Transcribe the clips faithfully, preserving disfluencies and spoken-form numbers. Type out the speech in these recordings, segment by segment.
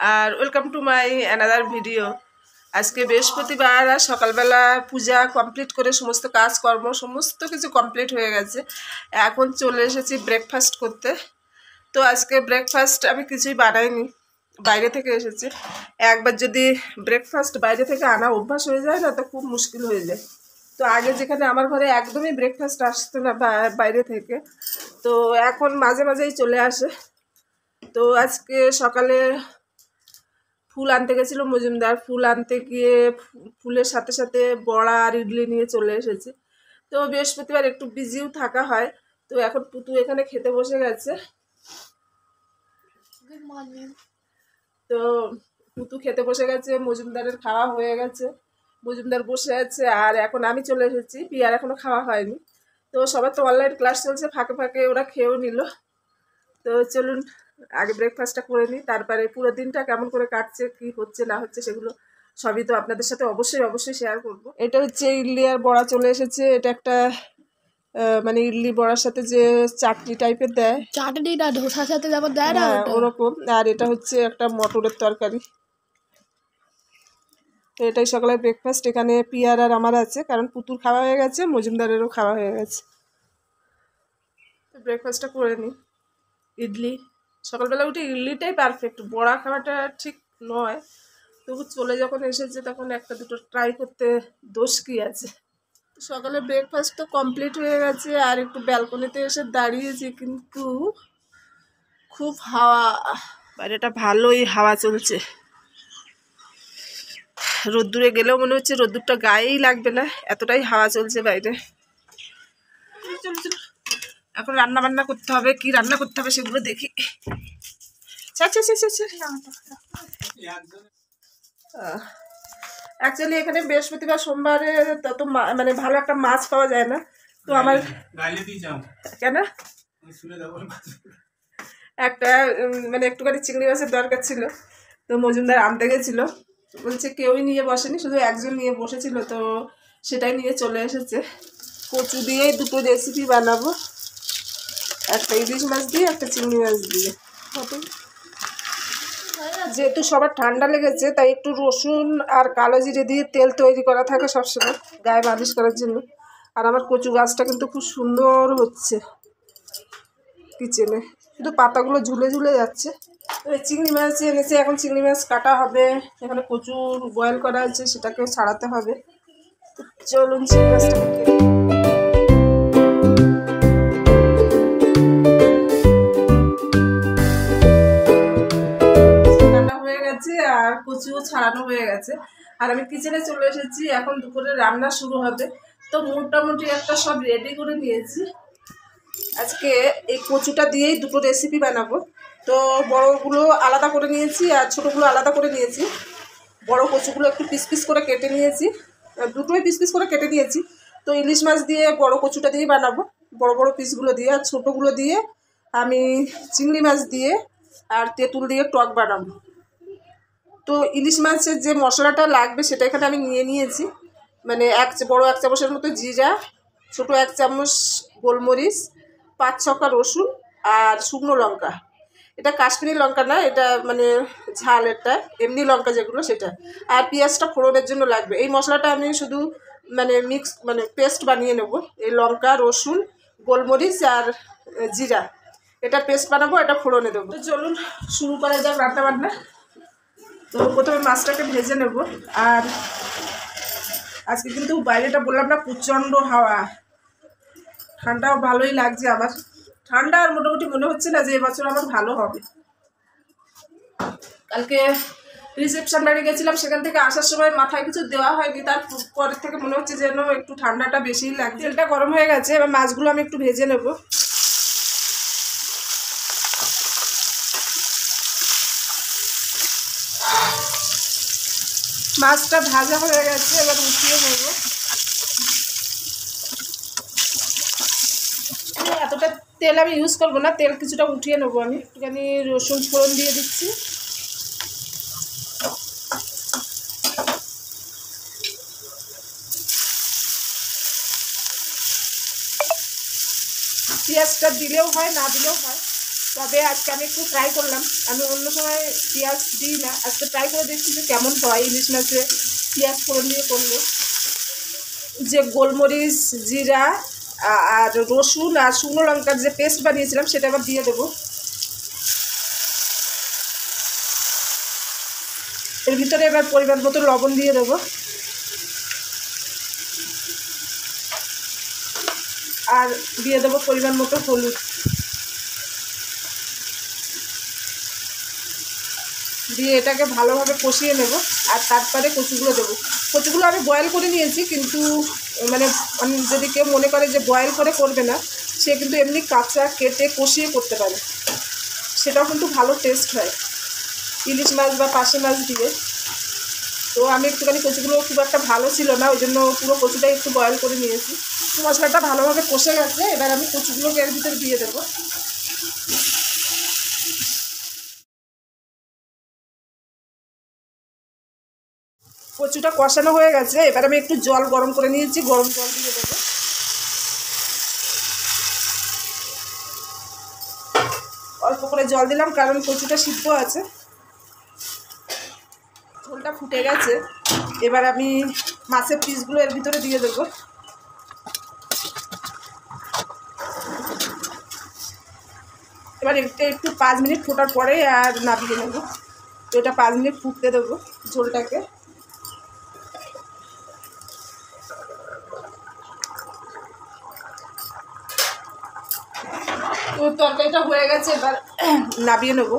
R welcome to my another video. আজকে বৃহস্পতিবার আর সকালবেলা পূজা কমপ্লিট করে সমস্ত কাজকর্ম সমস্ত কিছু কমপ্লিট হয়ে গেছে। এখন চলে এসেছি ব্রেকফাস্ট করতে। তো আজকে ব্রেকফাস্ট আমি কিছুই বানাইনি, বাইরে থেকে এসেছি। একবার যদি ব্রেকফাস্ট বাইরে থেকে আনা অভ্যাস হয়ে যায় না, তো খুব মুশকিল হয়ে যায়। তো আগে যেখানে আমার ঘরে একদমই ব্রেকফাস্ট আসতো না বাইরে থেকে, তো এখন মাঝে মাঝেই চলে আসে। তো আজকে সকালে ফুল আনতে গেছিলো মজুমদার, ফুল আনতে গিয়ে ফুলের সাথে সাথে বড়া আর ইডলি নিয়ে চলে এসেছে। তো বৃহস্পতিবার একটু বিজিও থাকা হয়। তো এখন পুতু এখানে খেতে বসে গেছে। Good morning. তো পুতু খেতে বসে গেছে, মজুমদারের খাওয়া হয়ে গেছে, মজুমদার বসে আছে। আর এখন আমি চলে এসেছি, পিয়ার এখনো খাওয়া হয়নি। তো সবার তো অনলাইন ক্লাস চলছে, ফাঁকে ফাঁকে ওরা খেয়েও নিল। তো চলুন আগে ব্রেকফাস্টটা করে নিই, তারপরে পুরো দিনটা কেমন করে কাটছে, কি হচ্ছে না হচ্ছে সেগুলো সবই তো আপনাদের সাথে অবশ্যই অবশ্যই শেয়ার করব। এটা হচ্ছে ইডলি আর বড়া চলে এসেছে। এটা একটা মানে ইডলি বড়ার সাথে যে চাটনি টাইপের দেয়, চাটনিটা ধোসার সাথে যেমন দেয় না ওরকম। আর এটা হচ্ছে একটা মটরের তরকারি। তো এটাই সকালের ব্রেকফাস্ট। এখানে পিয়ার আর আমার আছে, কারণ পুতুর খাওয়া হয়ে গেছে, মজুমদারেরও খাওয়া হয়ে গেছে। তো ব্রেকফাস্টটা করে নিই। ইডলি সকালবেলা উঠে ইডলিটাই পারফেক্ট, বড়া খাওয়াটা ঠিক নয়। তবু চলে যখন এসেছে তখন একটা দুটো ট্রাই করতে দোষ কী আছে। সকালে ব্রেকফাস্ট তো কমপ্লিট হয়ে গেছে, আর একটু ব্যালকনিতে এসে দাঁড়িয়েছি, কিন্তু খুব হাওয়া, বাইরেটা ভালোই হাওয়া চলছে। রোদ্দুরে গেলেও মনে হচ্ছে রোদ্দুরটা গায়েই লাগবে না, এতটাই হাওয়া চলছে বাইরে। এখন রান্না বান্না করতে হবে, কি রান্না করতে হবে সেগুলো দেখি। অ্যাকচুয়ালি এখানে বৃহস্পতিবার সোমবারে তত মানে ভালো একটা মাছ পাওয়া যায় না। তো আমার কেন একটা মানে একটুখানি চিংড়ি মাছের দরকার ছিল। তো মজুমদার আনতে গেছিল, বলছে কেউই নিয়ে বসেনি, শুধু একজন নিয়ে বসেছিল, তো সেটাই নিয়ে চলে এসেছে। কচু দিয়েই দুটো রেসিপি বানাবো, একটা ইলিশ মাছ দিয়ে একটা চিংড়ি মাছ দিয়ে। যেহেতু সবার ঠান্ডা লেগেছে, তাই একটু রসুন আর কালো জিরে দিয়ে তেল তৈরি করা থাকে সবসময় গায়ে মালিশ করার জন্য। আর আমার কচু গাছটা কিন্তু খুব সুন্দর হচ্ছে কিচেনে, শুধু পাতাগুলো ঝুলে ঝুলে যাচ্ছে। চিংড়ি মাছ এনেছে, এখন চিংড়ি মাছ কাটা হবে। এখানে কচুর বয়েল করা আছে, সেটাকেও ছাড়াতে হবে। চলুন চিংড়ি মাছটাকে কেটে আর কচুও ছাড়ানো হয়ে গেছে। আর আমি কিচেনে চলে এসেছি, এখন দুপুরে রান্না শুরু হবে। তো মোটামুটি একটা সব রেডি করে নিয়েছি। আজকে এই কচুটা দিয়েই দুটো রেসিপি বানাবো। তো বড়গুলো আলাদা করে নিয়েছি আর ছোটোগুলো আলাদা করে নিয়েছি। বড় কচুগুলো একটু পিস পিস করে কেটে নিয়েছি, দুটোই পিস পিস করে কেটে নিয়েছি। তো ইলিশ মাছ দিয়ে বড় কচুটা দিয়ে বানাবো, বড় বড় পিসগুলো দিয়ে। আর ছোটোগুলো দিয়ে আমি চিংড়ি মাছ দিয়ে আর তেঁতুল দিয়ে টক বানাবো। তো ইলিশ মাছের যে মশলাটা লাগবে সেটা এখানে আমি নিয়ে নিয়েছি। মানে এক বড় এক চামচের মতো জিরা, ছোটো এক চামচ গোলমরিচ, পাঁচ ছক্কা রসুন আর শুকনো লঙ্কা। এটা কাশ্মীরি লঙ্কা না, এটা মানে ঝাল, এটা এমনি লঙ্কা যেগুলো সেটা। আর পেঁয়াজটা ফোড়নের জন্য লাগবে। এই মশলাটা আমি শুধু মানে মিক্স মানে পেস্ট বানিয়ে নেব। এই লঙ্কা, রসুন, গোলমরিচ আর জিরা, এটা পেস্ট বানাবো, এটা ফোড়নে দেবো। তো চলুন শুরু করা যাক রান্না বান্না। তো প্রথমে মাছটাকে ভেজে নেব। আর আজকে কিন্তু বাইরেটা বললাম না প্রচণ্ড হাওয়া, ঠান্ডাও ভালোই লাগছে আমার। ঠান্ডা আর মোটামুটি মনে হচ্ছে না যে এবছর আমার ভালো হবে। কালকে রিসেপশন বাড়ি গেছিলাম, সেখান থেকে আসার সময় মাথায় কিছু দেওয়া হয়নি, তারপরের থেকে মনে হচ্ছে যেন একটু ঠান্ডাটা বেশিই লাগছে। তেলটা গরম হয়ে গেছে, এবার মাছগুলো আমি একটু ভেজে নেব। মাছটা ভাজা হয়ে গেছে, এবার উঠিয়ে নেব। এতটা তেল আমি ইউজ করবো না, তেল কিছুটা উঠিয়ে নেবো আমি। একটুখানি রসুন ফোড়ন দিয়ে দিচ্ছি। পেঁয়াজটা দিলেও হয়, না দিলেও হয়। তবে আজকে আমি একটু ট্রাই করলাম, আমি অন্য সময় পেঁয়াজ দিই না, আজকে ট্রাই করে দেখছি যে কেমন হয় ইলিশ মাছে পেঁয়াজ ফোড়ন দিয়ে করলে। যে গোলমরিচ, জিরা আর রসুন আর শুকনো লঙ্কার যে পেস্ট বানিয়েছিলাম সেটা আবার দিয়ে দেবো। এর ভিতরে এবার পরিমাণ মতো লবণ দিয়ে দেবো আর দিয়ে দেবো পরিমাণ মতো হলুদ। দিয়ে এটাকে ভালোভাবে কষিয়ে নেব আর তারপরে কচুগুলো দেবো। কচুগুলো আমি বয়েল করে নিয়েছি, কিন্তু মানে যদি কেউ মনে করে যে বয়েল করে করবে না, সে কিন্তু এমনি কাঁচা কেটে কষিয়ে করতে পারে, সেটাও কিন্তু ভালো টেস্ট হয় ইলিশ মাছ বা পার্শে মাছ দিয়ে। তো আমি একটুখানি কচুগুলো খুব একটা ভালো ছিল না, ওই জন্য পুরো কচুটাই একটু বয়েল করে নিয়েছি। মশলাটা ভালোভাবে কষে গেছে, এবার আমি কচুগুলোকে এর ভিতরে দিয়ে দেবো। কচুটা কষানো হয়ে গেছে, এবার আমি একটু জল গরম করে নিয়েছি, গরম জল দিয়ে দেবো। অল্প করে জল দিলাম কারণ কচুটা সিদ্ধ আছে। ঝোলটা ফুটে গেছে, এবার আমি মাছের পিসগুলো এর ভিতরে দিয়ে দেবো। এবার এটা একটু পাঁচ মিনিট ফোটার পরে আর নামিয়ে নেবো। তো এটা পাঁচ মিনিট ফুটতে দেবো ঝোলটাকে। তো তরকারিটা হয়ে গেছে, এবার নামিয়ে নেবো।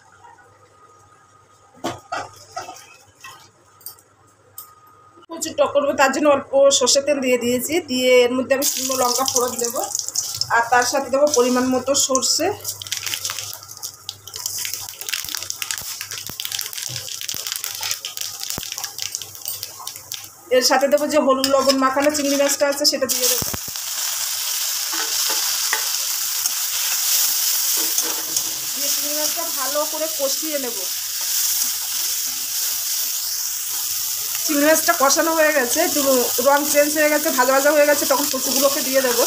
প্রচুর টক করবো তার জন্য অল্প সর্ষের তেল দিয়ে দিয়েছি, দিয়ে এর মধ্যে আমি শুকনো লঙ্কা ফোড়ন দেবো আর তার সাথে দেবো পরিমাণ মতো সর্ষে, এর সাথে দেবো যে হলুদ লবণ মাখানো চিংড়ি মাছটা আছে সেটা দিয়ে দেবো। দিয়ে চিংড়ি মাছটা ভালো করে কষিয়ে নেব। চিংড়ি মাছটা কষানো হয়ে গেছে, একটু রং চেঞ্জ হয়ে গেছে, ভাজা ভাজা হয়ে গেছে, তখন কচুগুলোকে দিয়ে দেবো।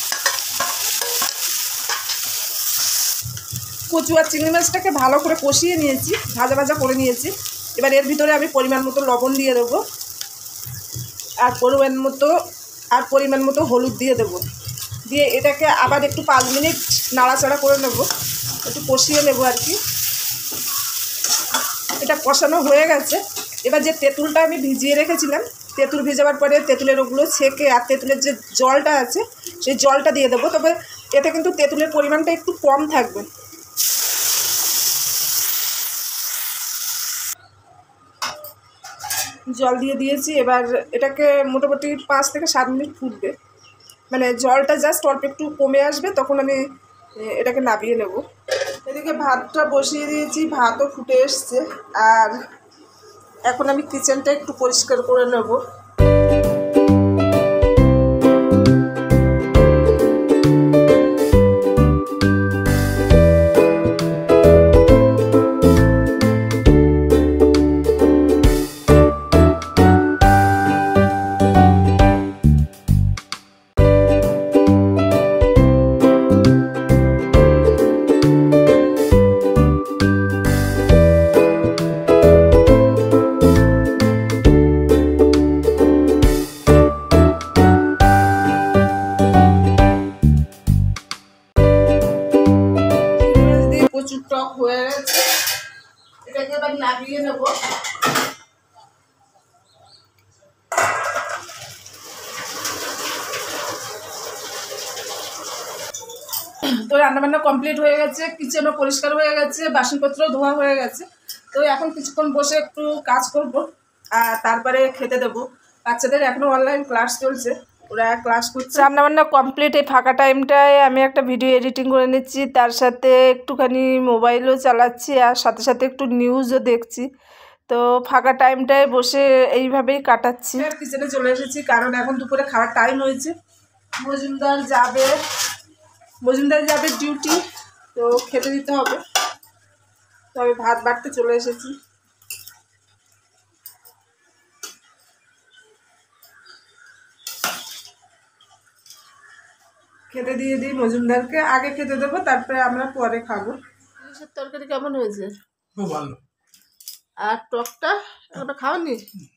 কচু আর চিংড়ি মাছটাকে ভালো করে কষিয়ে নিয়েছি, ভাজা ভাজা করে নিয়েছি। এবার এর ভিতরে আমি পরিমাণ মতো লবণ দিয়ে দেবো আর পরিমাণ মতো আর পরিমাণ মতো হলুদ দিয়ে দেবো। দিয়ে এটাকে আবার একটু পাঁচ মিনিট নাড়াচাড়া করে নেব, একটু কষিয়ে নেব আর কি। এটা কষানো হয়ে গেছে, এবার যে তেঁতুলটা আমি ভিজিয়ে রেখেছিলাম, তেঁতুল ভিজাবার পরে তেঁতুলের ওগুলো ছেঁকে আর তেঁতুলের যে জলটা আছে সেই জলটা দিয়ে দেবো। তবে এতে কিন্তু তেঁতুলের পরিমাণটা একটু কম থাকবে। জল দিয়ে দিয়েছি, এবার এটাকে মোটামুটি পাঁচ থেকে সাত মিনিট ফুটবে, মানে জলটা জাস্ট অল্প একটু কমে আসবে, তখন আমি এটাকে নামিয়ে নেব। এদিকে ভাতটা বসিয়ে দিয়েছি, ভাতও ফুটে এসছে, আর এখন আমি কিচেনটা একটু পরিষ্কার করে নেব। প্রচুর টক হয়ে গেছে, এটাকে এবার নামিয়ে নেব। তো রান্নাবান্না কমপ্লিট হয়ে গেছে, কিচেনও পরিষ্কার হয়ে গেছে, বাসনপত্র ধোয়া হয়ে গেছে। তো এখন কিছুক্ষণ বসে একটু কাজ করব আর তারপরে খেতে দেবো। বাচ্চাদের এখনও অনলাইন ক্লাস চলছে, ওরা ক্লাস করছে। রান্নাবান্না কমপ্লিট, এই ফাঁকা টাইমটায় আমি একটা ভিডিও এডিটিং করে নিচ্ছি, তার সাথে একটুখানি মোবাইলও চালাচ্ছি আর সাথে সাথে একটু নিউজও দেখছি। তো ফাঁকা টাইমটায় বসে এইভাবেই কাটাচ্ছি। কিচেনে চলে এসেছি কারণ এখন দুপুরে খাওয়ার টাইম হয়েছে। মজুমদার যাবে মজুমদার যাবে ডিউটি, তো খেতে দিতে হবে। তো আমি ভাত বাড়তে চলে এসেছি। খেতে দিয়ে দিই মজুমদারকে, আগে খেতে দেবো তারপরে আমরা পরে খাবো। ইলিশের তরকারি কেমন হয়েছে? খুব ভালো। আর টকটা ওটা খাওয়ানি?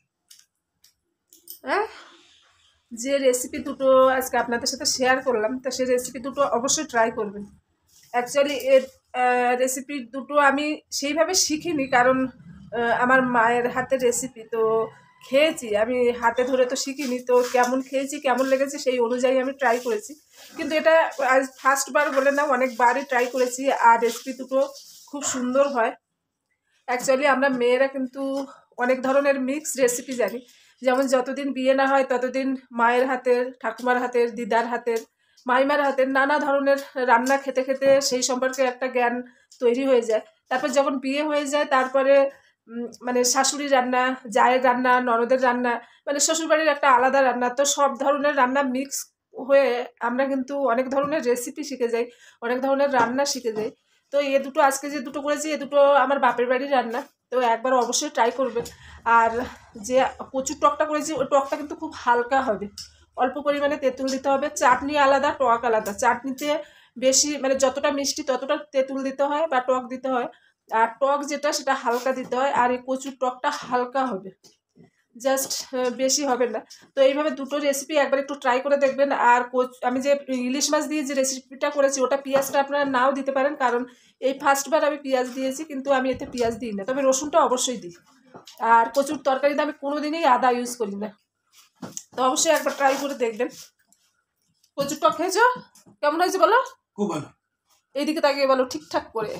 হ্যাঁ, যে রেসিপি দুটো আজকে আপনাদের সাথে শেয়ার করলাম তা সেই রেসিপি দুটো অবশ্যই ট্রাই করবেন। অ্যাকচুয়ালি এর রেসিপি দুটো আমি সেইভাবে শিখিনি, কারণ আমার মায়ের হাতের রেসিপি তো খেয়েছি, আমি হাতে ধরে তো শিখিনি, তো কেমন খেয়েছি কেমন লেগেছে সেই অনুযায়ী আমি ট্রাই করেছি। কিন্তু এটা আজ ফার্স্টবার বলে না, অনেকবারই ট্রাই করেছি, আর রেসিপি দুটো খুব সুন্দর হয়। অ্যাকচুয়ালি আমরা মেয়েরা কিন্তু অনেক ধরনের মিক্স রেসিপি জানি, যেমন যতদিন বিয়ে না হয় ততদিন মায়ের হাতের, ঠাকুমার হাতের, দিদার হাতের, মাইমার হাতের নানা ধরনের রান্না খেতে খেতে সেই সম্পর্কে একটা জ্ঞান তৈরি হয়ে যায়। তারপর যখন বিয়ে হয়ে যায় তারপরে মানে শাশুড়ির রান্না, জায়ের রান্না, ননদের রান্না, মানে শ্বশুরবাড়ির একটা আলাদা রান্না, তো সব ধরনের রান্না মিক্স হয়ে আমরা কিন্তু অনেক ধরনের রেসিপি শিখে যাই, অনেক ধরনের রান্না শিখে যাই। তো এ দুটো আজকে যে দুটো করেছি এ দুটো আমার বাপের বাড়ির রান্না, তো একবার অবশ্যই ট্রাই করবেন। আর যে কচুর টকটা করেছি ওই টকটা কিন্তু খুব হালকা হবে, অল্প পরিমাণে তেঁতুল দিতে হবে। চাটনি আলাদা, টক আলাদা। চাটনিতে বেশি মানে যতটা মিষ্টি ততটা তেঁতুল দিতে হয় বা টক দিতে হয়, আর টক যেটা সেটা হালকা দিতে হয়। আর এই কচুর টকটা হালকা হবে, জাস্ট বেশি হবে না। তো এইভাবে দুটো রেসিপি একবার একটু ট্রাই করে দেখবেন। আর আমি যে ইলিশ মাছ দিয়ে যে রেসিপিটা করেছি ওটা পেঁয়াজটা আপনারা নাও দিতে পারেন, কারণ এই ফার্স্টবার আমি পেঁয়াজ দিয়েছি, কিন্তু আমি এতে পেঁয়াজ দিই না, তবে রসুনটা অবশ্যই দিই। আর কচুর তরকারিতে আমি কোনোদিনই আদা ইউজ করি না, তো অবশ্যই একবার ট্রাই করে দেখবেন। কচুর টক খেয়েছো? কেমন হয়েছে বলো? খুব ভালো। এইদিকে তাকিয়ে বলো ঠিকঠাক করে।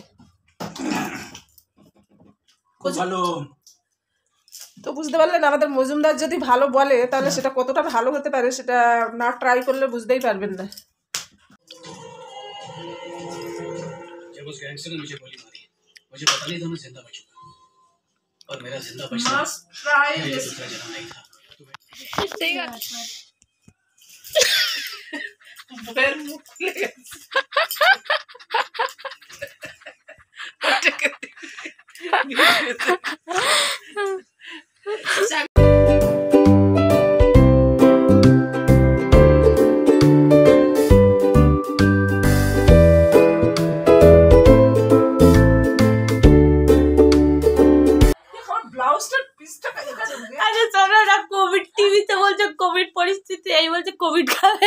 খুব ভালো। তো বুঝতে পারলেন, আমাদের মজুমদার যদি ভালো বলে তাহলে সেটা কতটা ভালো হতে পারে সেটা না ট্রাই করলে বুঝতেই পারবেন না। जब उस गैंगस्टर ने मुझे गोली मारी, मुझे पता नहीं था मैं जिंदा बचूंगा, और मेरा जिंदा बचना मेरा दूसरा जन्म नहीं था। ठीक है। বের মুখ খুলে গেছে। কোভিড টিভিতে বলছে কোভিড পরিস্থিতি, এই বলছে কোভিড খাবে।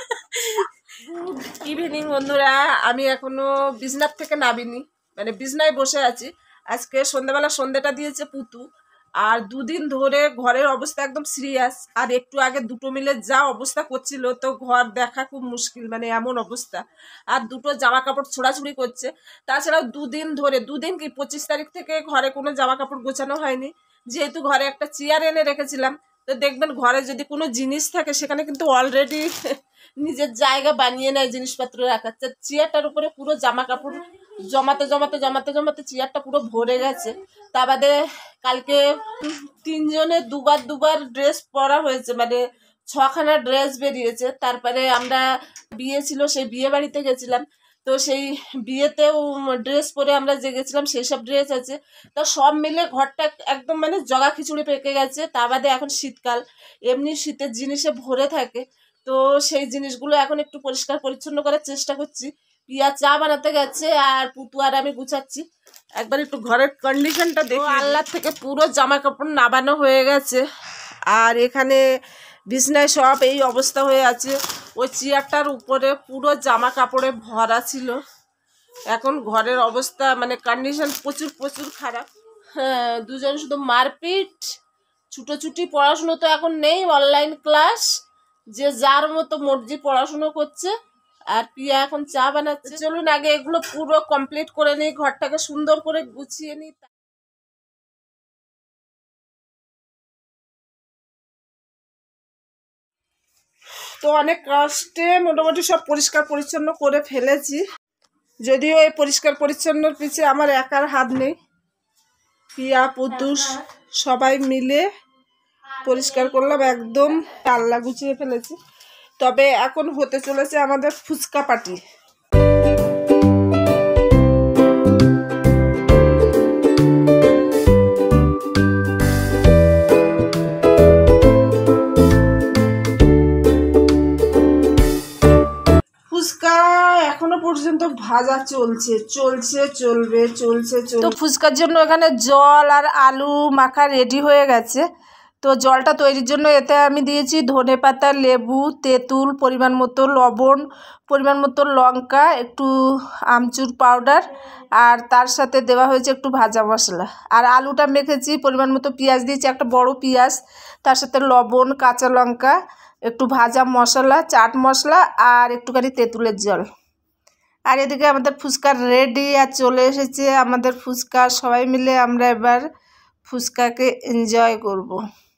গুড ইভিনিং বন্ধুরা, আমি এখনো বিছনার থেকে নামিনি, মানে বিছনায় বসে আছি। আজকে সন্ধ্যাবেলা সন্ধ্যাটা দিয়েছে পুতু, আর দুদিন ধরে ঘরের অবস্থা একদম সিরিয়াস। আর একটু আগে দুটো মিলে যা অবস্থা করছিল, তো ঘর দেখা খুব মুশকিল, মানে এমন অবস্থা। আর দুটো জামা কাপড় ছোড়াছুড়ি করছে। তাছাড়াও দুদিন ধরে, দুদিন কি পঁচিশ তারিখ থেকে ঘরে কোনো জামা কাপড় গোছানো হয়নি, যেহেতু ঘরে একটা চেয়ার এনে রেখেছিলাম। তো দেখবেন ঘরে যদি কোনো জিনিস থাকে সেখানে কিন্তু অলরেডি নিজের জায়গা বানিয়ে নেয় জিনিসপত্র রাখার। চেয়ারটার উপরে পুরো জামা কাপড় জমাতে জমাতে জমাতে জমাতে চেয়ারটা পুরো ভরে গেছে। তা বাদে কালকে তিনজনে দুবার দুবার ড্রেস পরা হয়েছে, মানে ছখানা ড্রেস বেরিয়েছে। তারপরে আমরা বিয়ে ছিল, সেই বিয়ে বাড়িতে গেছিলাম, তো সেই বিয়েতেও ড্রেস পরে আমরা যে গেছিলাম সেই সব ড্রেস আছে। তা সব মিলে ঘরটা একদম মানে জগা খিচুড়ি পেকে গেছে। তা বাদে এখন শীতকাল, এমনি শীতের জিনিসে ভরে থাকে, তো সেই জিনিসগুলো এখন একটু পরিষ্কার পরিচ্ছন্ন করার চেষ্টা করছি। পিয়া চা বানাতে গেছে আর পুতু আর আমি গুছাচ্ছি। একবার একটু ঘরের কন্ডিশনটা দেখো। আল্লাহ থেকে পুরো জামা কাপড় নাবানো হয়ে গেছে, আর এখানে বিছনায় সব এই অবস্থা হয়ে আছে। ওই চেয়ারটার উপরে পুরো জামা কাপড়ে ভরা ছিল। এখন ঘরের অবস্থা মানে কন্ডিশন প্রচুর প্রচুর খারাপ। হ্যাঁ, দুজন শুধু মারপিট, ছুটোছুটি। পড়াশুনো তো এখন নেই, অনলাইন ক্লাস, যে যার মতো মর্জি পড়াশুনো করছে। আর পিয়া এখন চা বানাচ্ছে। চলুন আগে এগুলো পুরো কমপ্লিট করে নিই, ঘরটাকে সুন্দর করে গুছিয়ে নিই। তো অনেক কষ্টে মোটামুটি সব পরিষ্কার পরিচ্ছন্ন করে ফেলেছি, যদিও এই পরিষ্কার পরিচ্ছন্নর পিছে আমার একার হাত নেই, পিয়া পুতুষ সবাই মিলে পরিষ্কার করলাম, একদম পাল্লা গুছিয়ে ফেলেছি। তবে এখন হতে চলেছে আমাদের ফুচকা পার্টি। পর্যন্ত ভাজা চলছে চলছে চলবে চলছে চলবে। তো ফুচকার জন্য এখানে জল আর আলু মাখা রেডি হয়ে গেছে। তো জলটা তৈরির জন্য এতে আমি দিয়েছি ধনেপাতা, লেবু, তেঁতুল, পরিমাণ মতো লবণ, পরিমাণ মতো লঙ্কা, একটু আমচুর পাউডার, আর তার সাথে দেওয়া হয়েছে একটু ভাজা মশলা। আর আলুটা মেখেছি, পরিমাণ মতো পেঁয়াজ দিয়েছি, একটা বড় পেঁয়াজ, তার সাথে লবণ, কাঁচা লঙ্কা, একটু ভাজা মশলা, চাট মশলা আর একটুখানি তেঁতুলের জল। আর এদিকে আমাদের ফুচকা রেডি আর চলে এসেছে আমাদের ফুচকা। সবাই মিলে আমরা এবার ফুচকাকে এনজয় করব।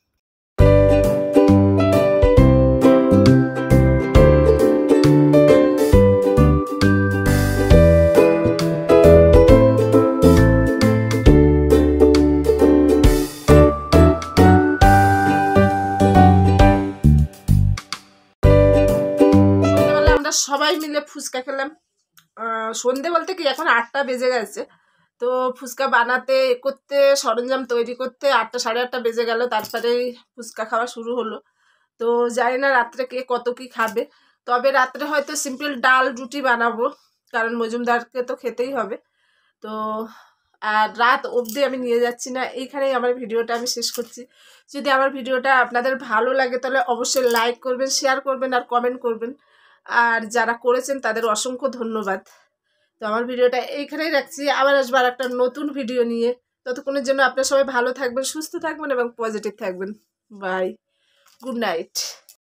সবাই মিলে ফুচকা খেলাম। সন্ধে বলতে কি এখন আটটা বেজে গেছে। তো ফুচকা বানাতে করতে সরঞ্জাম তৈরি করতে আটটা সাড়ে আটটা বেজে গেল, তারপরেই ফুচকা খাওয়া শুরু হলো। তো জানি না রাত্রে কে কত কি খাবে, তবে রাত্রে হয়তো সিম্পল ডাল রুটি বানাবো, কারণ মজুমদারকে তো খেতেই হবে। তো আর রাত অবধি আমি নিয়ে যাচ্ছি না, এইখানেই আমার ভিডিওটা আমি শেষ করছি। যদি আমার ভিডিওটা আপনাদের ভালো লাগে তাহলে অবশ্যই লাইক করবেন, শেয়ার করবেন আর কমেন্ট করবেন। আর যারা করেছেন তাদের অসংখ্য ধন্যবাদ। তো আমার ভিডিওটা এইখানেই রাখছি, আবার আসবো আর একটা নতুন ভিডিও নিয়ে। ততক্ষণের জন্য আপনারা সবাই ভালো থাকবেন, সুস্থ থাকবেন এবং পজিটিভ থাকবেন। Bye, good night.